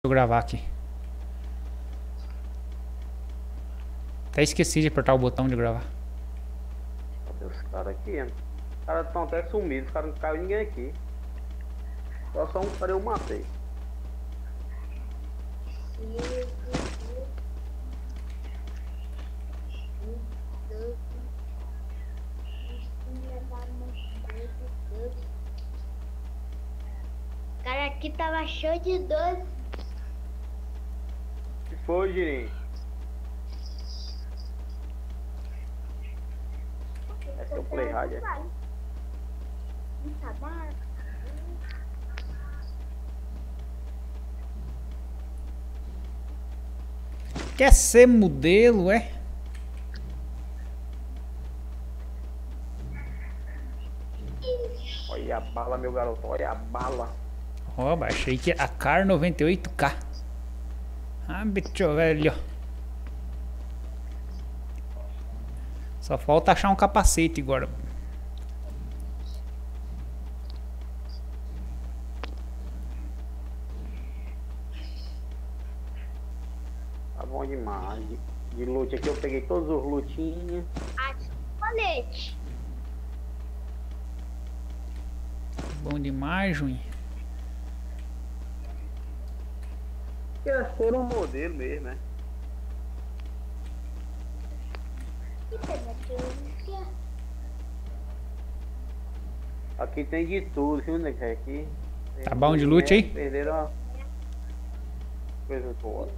eu gravar aqui. Até esqueci de apertar o botão de gravar. Cadê os caras aqui? Os caras estão até sumidos, os caras não caiu ninguém aqui. Só um cara eu matei. Cara, aqui tava show de doce. O que foi, Girinho? Esse é o Play Hard, é? Tá bom. Quer ser modelo, é? Olha a bala, meu garoto, olha a bala. Ó, baixei que a Car 98K. Ah, bicho velho. Só falta achar um capacete agora. Tá bom demais. De loot aqui eu peguei todos os lootinhos. Colete. Bom demais, Juninho. Quer ser um modelo mesmo, né? Aqui tem de tudo, viu, né? Aqui. Tá bom de loot aí? Perderam a coisa boa.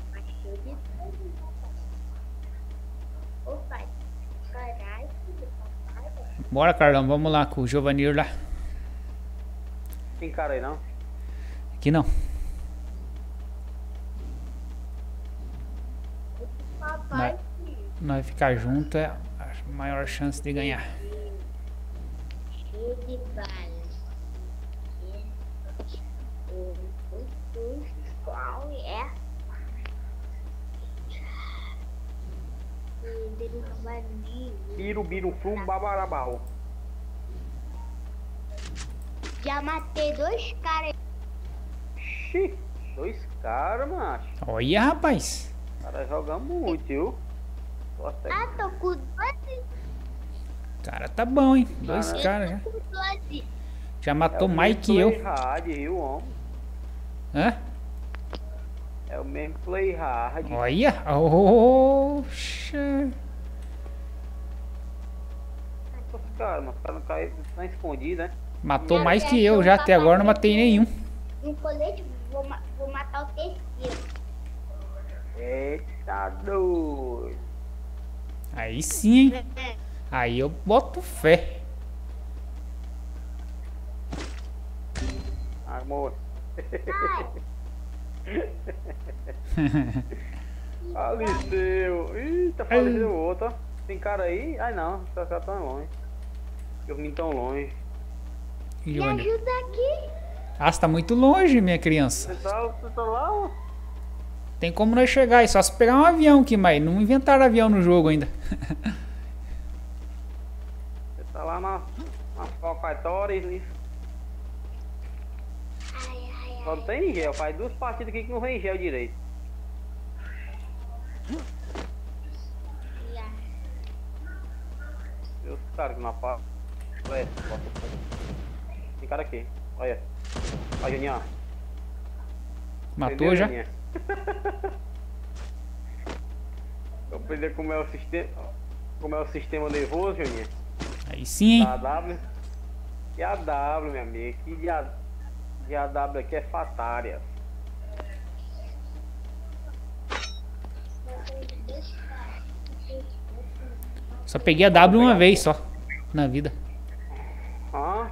Opa, caralho. Bora, Carlão, vamos lá com o Giovanir lá. Tem cara aí não? Aqui não. Papai, Nós ficar junto é a maior chance de ganhar. cheio de balas. Qual é? Tiro, biro, frum, babarabau. Já matei 2 caras. Xi, 2 caras, macho. Olha, rapaz. O cara joga muito, viu? Tô até... Ah, tô com 12. Cara, tá bom, hein? 2 caras já. Com 12. Já matou mais que eu. Play hard, viu, homem? Hã? É o mesmo play hard. Olha. Oxa. Os caras não caem, estão escondidos, né? Matou mais que eu já. Até agora não matei nenhum. Um colete, vou matar o terceiro. Eita doido. Aí sim, hein? Aí eu boto fé. Amor. Ai, Faleceu. Eita, faleceu outro, ó. Tem cara aí? Ai não, os caras tão longe. Os meninos tão longe. E me Giovanni? ajuda aqui. Ah, você tá muito longe, minha criança. Você tá lá, ó. Tem como nós chegar aí, só se pegar um avião aqui, mas não inventaram avião no jogo ainda. Você tá lá na Falcatória. Ai, Só não tem gel. Faz 2 partidas aqui que não vem gel direito. ai. E os caras que não aparecem. Tem cara aqui. Olha. Olha, Juninho. Matou Entendeu, já? Juninho? Eu aprendi como é o sistema. Como é o sistema nervoso, Juninho. Aí sim, hein? A W. E a W, meu amigo. Que de a W aqui é fatária. Só peguei a W uma vez só. Na vida. Hã?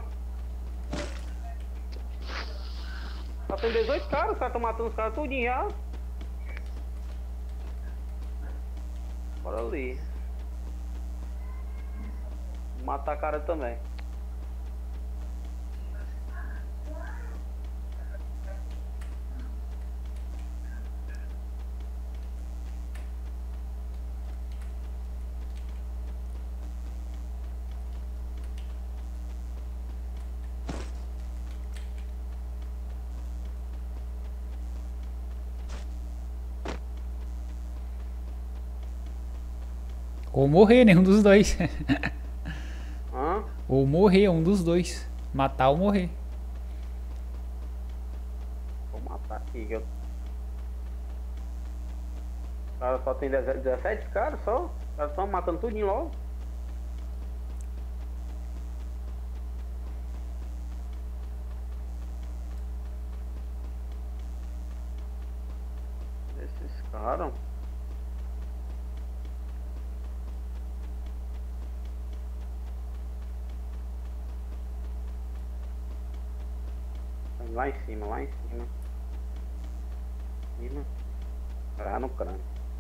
Só tem 18 caras, os caras estão matando os caras tudinho já. Bora ali. Matar a cara também. Ou morrer, nenhum dos dois. Hã? Ou morrer, um dos dois. Matar ou morrer. Vou matar aqui. O cara só tem 17 caras só. Os caras estão matando tudinho logo. Esses caras. Lá em cima, lá em cima. Cima. Lá no crânio.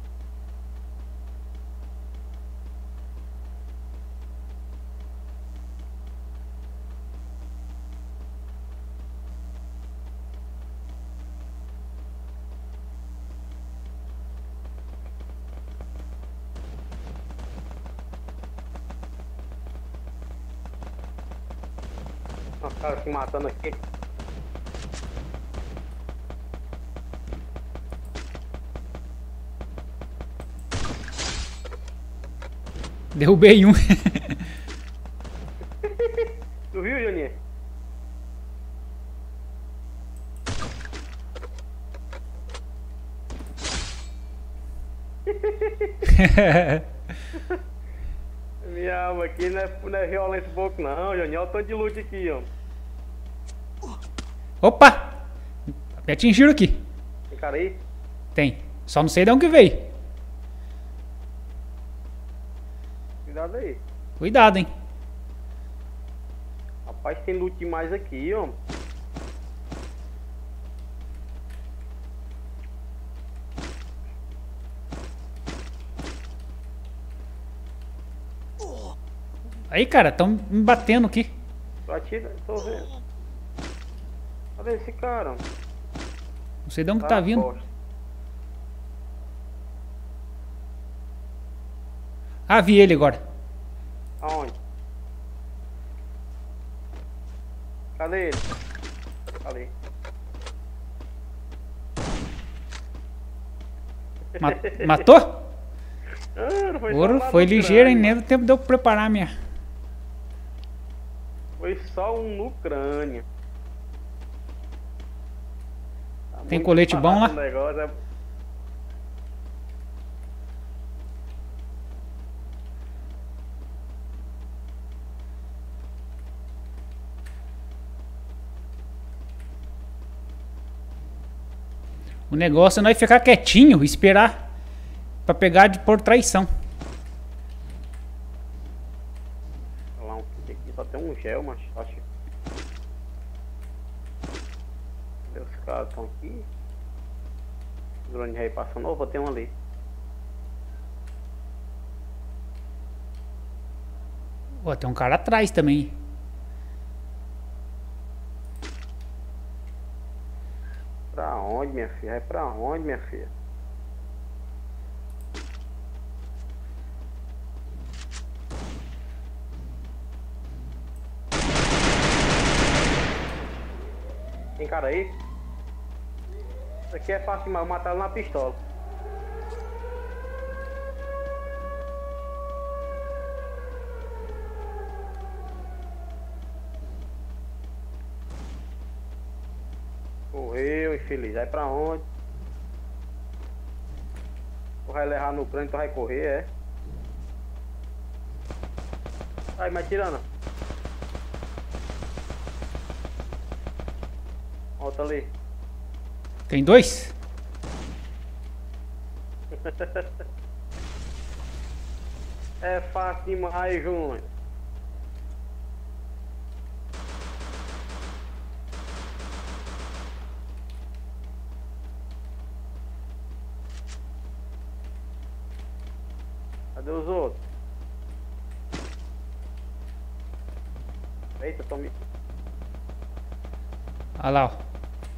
Os caras se matando aqui. Derrubei um. Tu viu, Juninho? Minha alma aqui não é violento pouco não, Juninho. Olha o tanto de loot aqui, ó. Opa! Me atingiram aqui. Tem cara aí? Tem. Só não sei de onde que veio. Cuidado aí. Cuidado, hein. Rapaz, tem loot demais aqui, ó. Aí, cara, estão me batendo aqui. Tô atira, tô vendo. Cadê esse cara? Não sei de onde que tá vindo. Costa. Ah, vi ele agora. Aonde? Cadê ele? Ali. Matou? Ah, não foi só Ouro, lá foi no ligeiro, hein? crânio. Nem deu tempo de eu preparar a minha. Foi só um no crânio. Tá Tem muito colete bom lá? barato o negócio, é- O negócio é nós ficar quietinho, esperar pra pegar de por traição. Olha lá, aqui só tem um gel, mas acho. Cadê os caras estão aqui? O drone já aí passando. Opa, tem um ali. Ó, tem um cara atrás também. Pra onde, minha filha? É pra onde, minha filha? Tem cara aí? Isso aqui é fácil demais, eu matar ele na pistola. Correu, infeliz. Vai pra onde? Tu vai levar no crânio, tu vai correr, é? Vai, mas tirando. Volta ali. Tem dois? É fácil demais, Júnior. Cadê os outros? Eita, tome. Olha lá, ó.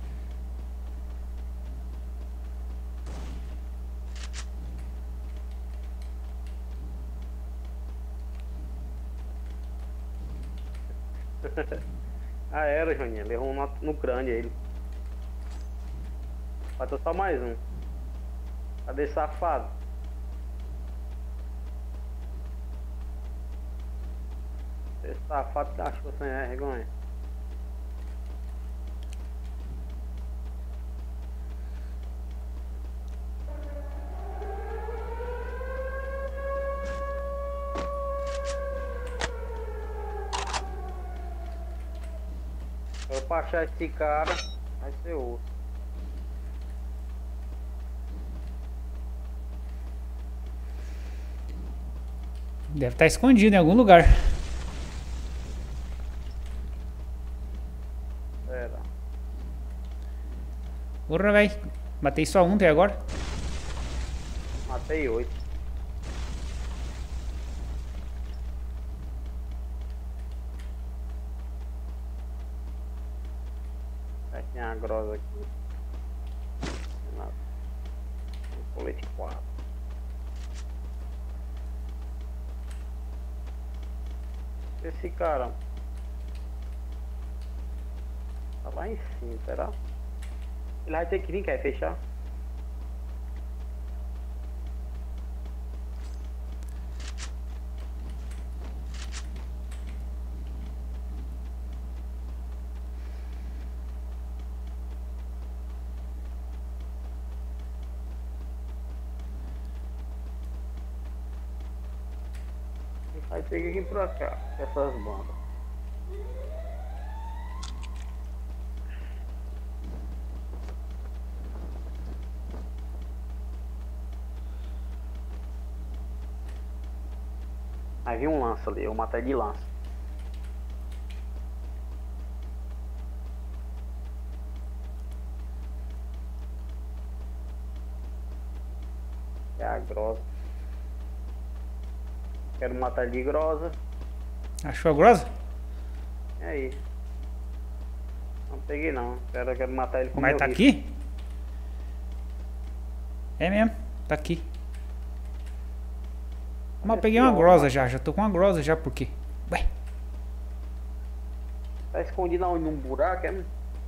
Ah, era, Joninha. Levou um no crânio ele. Falta só mais um. Cadê esse safado? Esse safado que achou sem vergonha. Eu pra achar esse cara, vai ser outro. Deve estar escondido em algum lugar. Pera. Porra, velho. Matei só um até agora. Matei 8. Tem uma grossa aqui. Um colete 4. Esse cara tá lá em cima, será? Ele vai ter que vir, quer fechar? Vai ter que vir pra cá, essas bandas. Aí vi um lança ali, eu matei de lança. É a grossa. Quero matar ele de grossa. Achou a grossa? E aí? Não peguei não. Quero matar ele com Mas meu tá rifle. aqui? É mesmo, tá aqui. Mas eu peguei uma grossa já tô com uma grossa já, por quê? Ué, Tá escondido onde? Num buraco, é?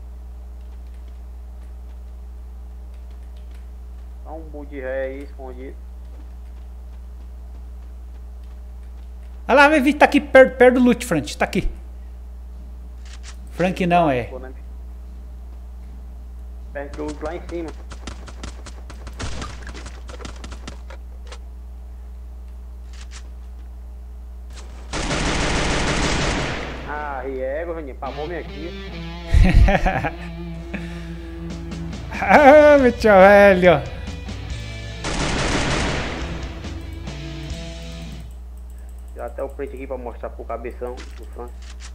Tá um bu de ré aí escondido. olha lá, vai vir, tá aqui perto do loot, Frank, tá aqui. Frank não é. Perto do outro lá em cima. Ah, riego, Raninha, pavou-me aqui. Ah, meu tio velho. Dá até o print aqui pra mostrar pro cabeção do Frank.